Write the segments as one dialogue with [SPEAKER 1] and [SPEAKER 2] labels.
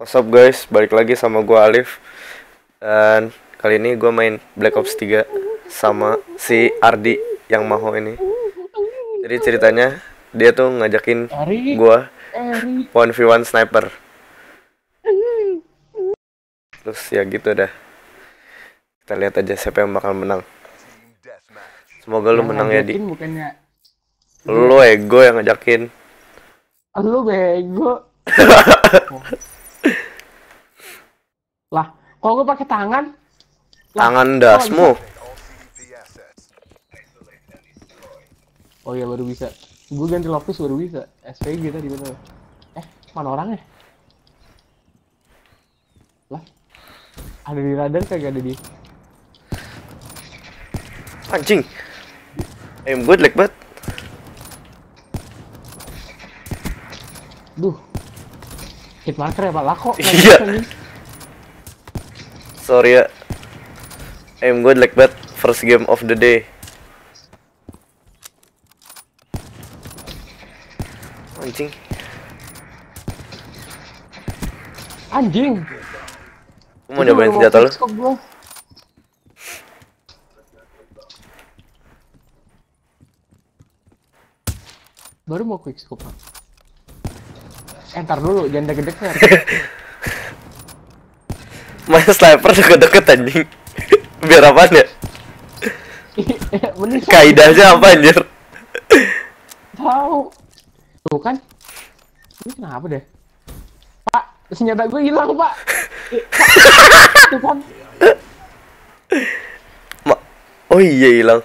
[SPEAKER 1] What's up guys, balik lagi sama gue Alif. Dan kali ini gue main Black Ops 3 sama si Ardi yang maho ini. Jadi ceritanya dia tuh ngajakin gue 1v1 sniper. Terus ya gitu dah. Kita lihat aja siapa yang bakal menang. Semoga lu menang ya, Di. Lu ego yang ngajakin.
[SPEAKER 2] Lu bego. Lah, kalau gue pakai tangan.
[SPEAKER 1] Tangan dasmu.
[SPEAKER 2] Oh iya baru bisa. Gue ganti lokus baru bisa. SVG tadi bener. Mana orangnya? Lah, ada di radar kagak ada di.
[SPEAKER 1] Anjing. Gue jelek banget.
[SPEAKER 2] Duh. Hit marker ya Pak Lako.
[SPEAKER 1] Iya. Sorry ya. Gue jelek banget. First game of the day. Anjing.
[SPEAKER 2] Anjing.
[SPEAKER 1] Gue mau nyobain senjata lu.
[SPEAKER 2] Baru mau quickscope. Entar dulu, jangan deket-deket.
[SPEAKER 1] Main sniper deket-deket anjing. Biar apaan ya? Kaidahnya apa anjir?
[SPEAKER 2] Tahu. Tuh kan? Ini kenapa deh? Pak, senjata gue hilang, Pak. Tuh kan?
[SPEAKER 1] Oh iya hilang.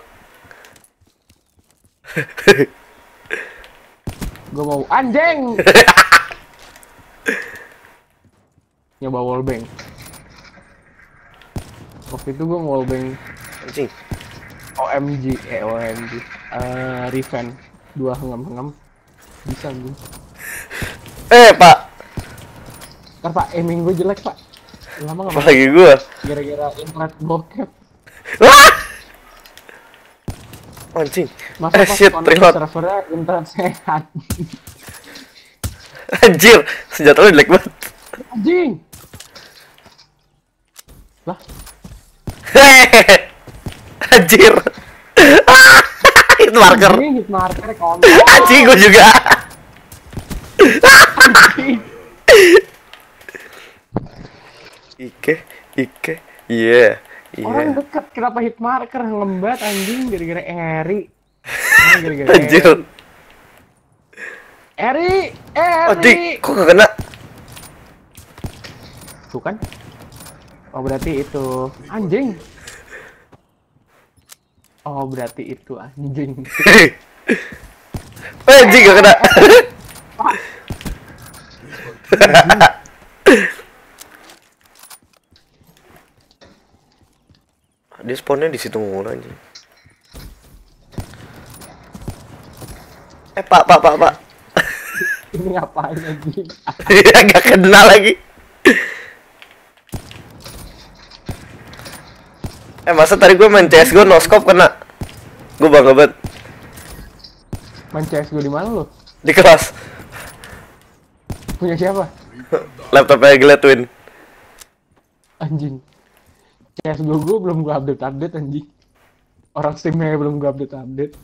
[SPEAKER 2] Gue mau anjing. Nyoba wallbang. Waktu itu gue wallbang
[SPEAKER 1] Anjing.
[SPEAKER 2] OMG. Revenge 2 hengam-hengam. Bisa gue.
[SPEAKER 1] Pak.
[SPEAKER 2] Ntar Pak, aiming gue jelek Pak. Lama gak
[SPEAKER 1] lagi gue.
[SPEAKER 2] Gara-gara internet bokep.
[SPEAKER 1] Wah! Anjing. Shit, reload.
[SPEAKER 2] Servernya internet sehat.
[SPEAKER 1] Anjir, senjata lu jelek banget.
[SPEAKER 2] Anjing. Lah.
[SPEAKER 1] Anjir. Hit marker.
[SPEAKER 2] Hit marker kawan.
[SPEAKER 1] Anjing gue juga. Ike. Iya.
[SPEAKER 2] Orang dekat kenapa hit marker lembat anjing gara-gara Eri.
[SPEAKER 1] Anjir.
[SPEAKER 2] Eri.
[SPEAKER 1] Kok gak kena?
[SPEAKER 2] Tuh kan? Oh berarti itu anjing.
[SPEAKER 1] Anjing gak kena. Dia spawnnya di situ mulu anjing. Pak.
[SPEAKER 2] Ini ngapain anjing?
[SPEAKER 1] Gak kena lagi. Masa tadi gue main CSGO no scope kena? Gue bangga banget.
[SPEAKER 2] Main CSGO di mana lo?
[SPEAKER 1] Di kelas.
[SPEAKER 2] Punya siapa?
[SPEAKER 1] Laptopnya Gila Twin.
[SPEAKER 2] Anjing. CSGO gue belum gue update anjing. Orang Steamnya belum gue update.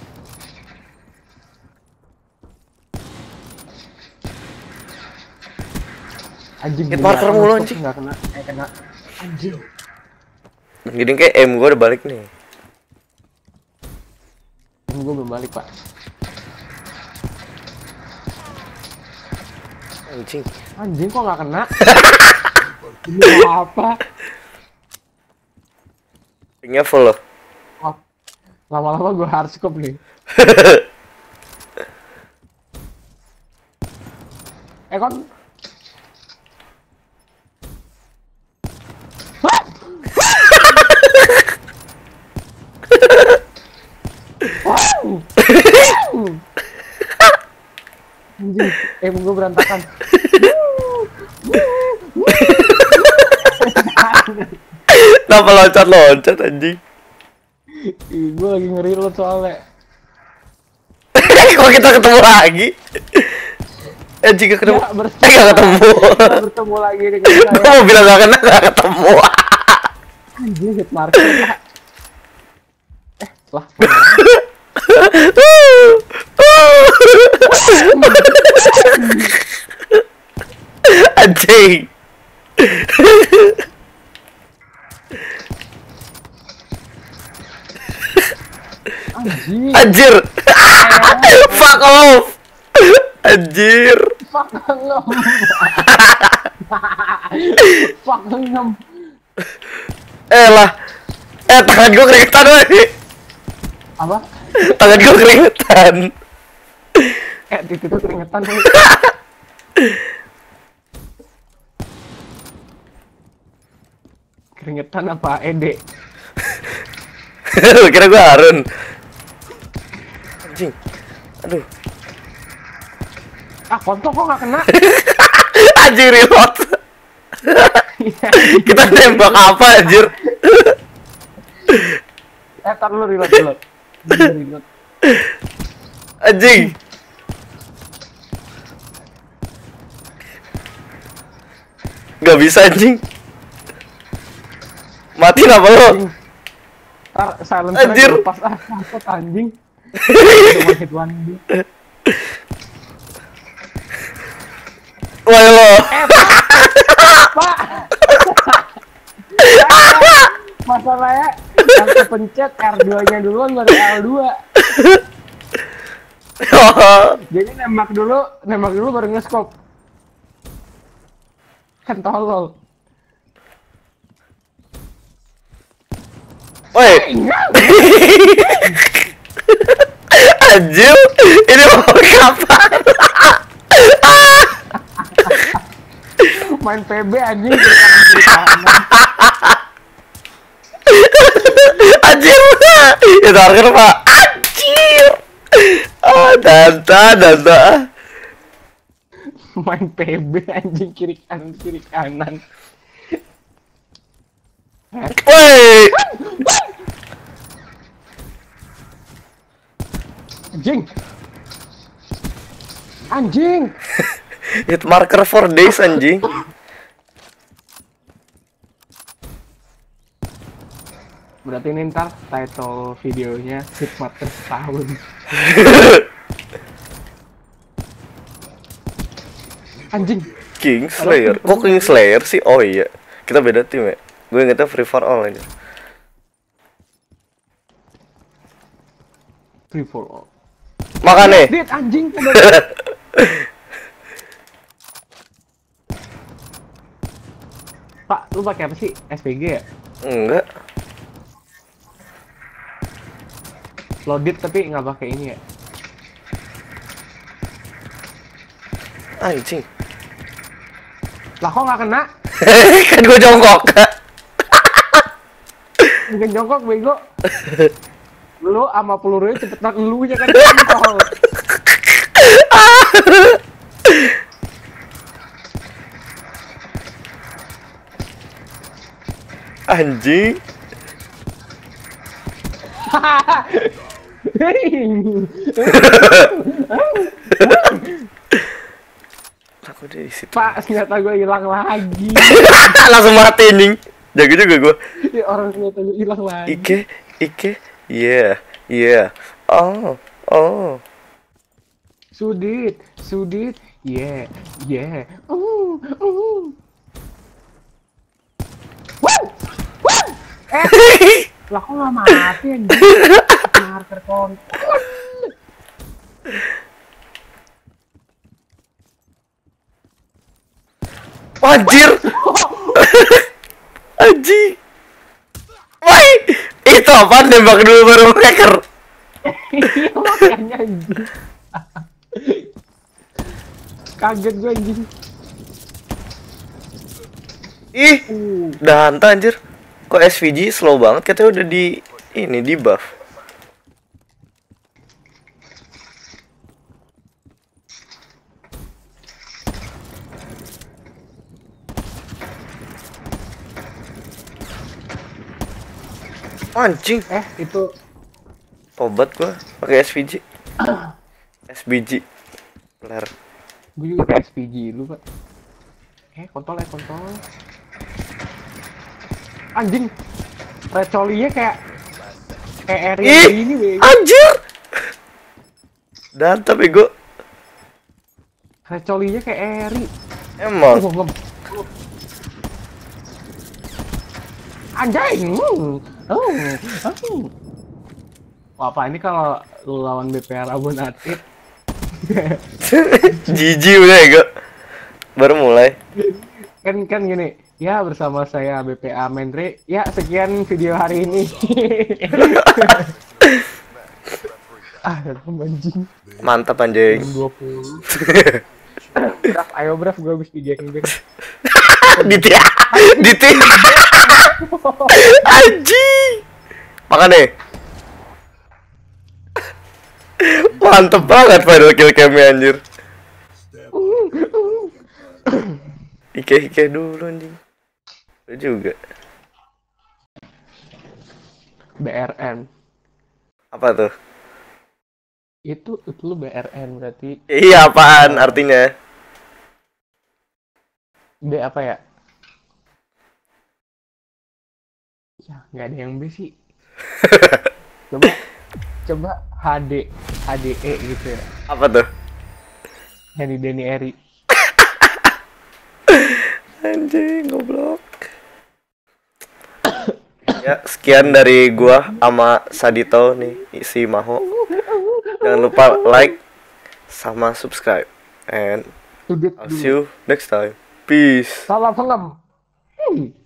[SPEAKER 2] Anjing.
[SPEAKER 1] Hit marker mulu anjing.
[SPEAKER 2] Nggak kena. Kena. Anjing.
[SPEAKER 1] Jadi kayak aim gue udah balik nih.
[SPEAKER 2] Aim gue belum balik Pak. Anjing kok nggak kena? Ini apa?
[SPEAKER 1] Pingnya full loh.
[SPEAKER 2] Oh, lama-lama gue hardscope nih. Kon. Anjing, aim gue berantakan.
[SPEAKER 1] Kenapa loncat anjing?
[SPEAKER 2] Gue lagi nge-reload soalnya.
[SPEAKER 1] Kok kita ketemu lagi? Jika ketemu.
[SPEAKER 2] Ya,
[SPEAKER 1] Gak ketemu.
[SPEAKER 2] Ya, bertemu lagi dengan
[SPEAKER 1] Gue
[SPEAKER 2] saya.
[SPEAKER 1] mau bilang gak kena, gak ketemu.
[SPEAKER 2] Anjing, hit marker pak. Lah.
[SPEAKER 1] Anjing.
[SPEAKER 2] Anjing.
[SPEAKER 1] Anjir. Fuck off. Anjir.
[SPEAKER 2] Fuck ngem. Fuck ngem.
[SPEAKER 1] Lah. Tangan gue keringetan woy.
[SPEAKER 2] Apa?
[SPEAKER 1] Tangan gue keringetan.
[SPEAKER 2] Di situ keringetan woy. Keringetan apa Ede?
[SPEAKER 1] Lu kira gue Harun. Anjing. Aduh.
[SPEAKER 2] Kontol kok gak kena?
[SPEAKER 1] Anjing reload. Kita nembak apa anjir?
[SPEAKER 2] Tar lu reload. Reload.
[SPEAKER 1] Anjing. Gak bisa anjing. Mati apa lo?
[SPEAKER 2] Tar silence
[SPEAKER 1] Anjir.
[SPEAKER 2] lepas takut anjing. Cuma hit one dia.
[SPEAKER 1] Wah lo.
[SPEAKER 2] Pak. Masalahnya yang kepencet R2-nya duluan baru L2. Jadi nembak dulu baru nge-scope. Kan tolol.
[SPEAKER 1] Woi. Anjir, ini mau kapan?
[SPEAKER 2] Main PB anjing kiri kanan.
[SPEAKER 1] Anjir, itu harga pak. Anjir. Danta.
[SPEAKER 2] Main PB anjing kiri kanan.
[SPEAKER 1] Woi.
[SPEAKER 2] Anjing.
[SPEAKER 1] Hit marker for days anjing.
[SPEAKER 2] Berarti ini ntar title videonya hit marker setahun. Anjing.
[SPEAKER 1] King Slayer. Kok King Slayer sih? Oh iya. Kita beda tim ya. Gue ingetnya free for all aja.
[SPEAKER 2] Free for all.
[SPEAKER 1] Makanya.
[SPEAKER 2] Dit anjing. Pak, lu pakai apa sih? SPG ya?
[SPEAKER 1] Enggak.
[SPEAKER 2] Loaded tapi nggak pakai ini ya?
[SPEAKER 1] Anjing.
[SPEAKER 2] Lah kok nggak kena?
[SPEAKER 1] Kan gue jongkok.
[SPEAKER 2] Mungkin jongkok bego. Lu sama pelurunya cepetan elunya kan kontol.
[SPEAKER 1] Anjing. Aku di situ.
[SPEAKER 2] Pak, senjata gue hilang lagi.
[SPEAKER 1] Langsung mati nih. Jago juga gue.
[SPEAKER 2] Ya, orang senjata gue hilang lagi.
[SPEAKER 1] Ike. Yeah. Oh.
[SPEAKER 2] Sudit. Yeah. Wow. Lah kok nggak mati anjing? Marker kontak.
[SPEAKER 1] Anjir. Anjing. Woi, itu apa nembak dulu baru hacker?
[SPEAKER 2] Iya makanya anjing. Kaget gue anjing.
[SPEAKER 1] Ih, Danta anjir. Kok SVG slow banget katanya udah di buff. Anjing.
[SPEAKER 2] Itu
[SPEAKER 1] Tobat gua pakai SVG. SBG. Ler.
[SPEAKER 2] Gue juga kayak SPG lu, Pak. Kontol. Anjing. Recolinya kayak Eri ini, bego.
[SPEAKER 1] Anjir. Data bego.
[SPEAKER 2] Recolinya kayak Eri.
[SPEAKER 1] Emang.
[SPEAKER 2] Anjing. Wah, apa ini kalau lu lawan BPR Abonatif?
[SPEAKER 1] Jijik udah ya, Go. Baru mulai.
[SPEAKER 2] kan gini. Ya, bersama saya BPA Mendre. Ya, sekian video hari ini. Anjing.
[SPEAKER 1] Mantap anjing.
[SPEAKER 2] 20. Braf, ayo Braf, gue habis di-geng.
[SPEAKER 1] Diti. Anjing. Makan deh. Mantep banget padahal kill camnya anjir. Ike dulu anjing. Lu juga.
[SPEAKER 2] BRN.
[SPEAKER 1] Apa tuh?
[SPEAKER 2] Itu lu BRN berarti.
[SPEAKER 1] Iya, apaan artinya?
[SPEAKER 2] B apa ya? Ya, nggak ada yang B sih. Coba HDE gitu ya.
[SPEAKER 1] Apa tuh?
[SPEAKER 2] Denny Eri.
[SPEAKER 1] Anjing, goblok. Ya, sekian dari gua sama Sadito nih, si Maho. Jangan lupa like sama subscribe. And I'll see you next time. Peace.
[SPEAKER 2] Salam.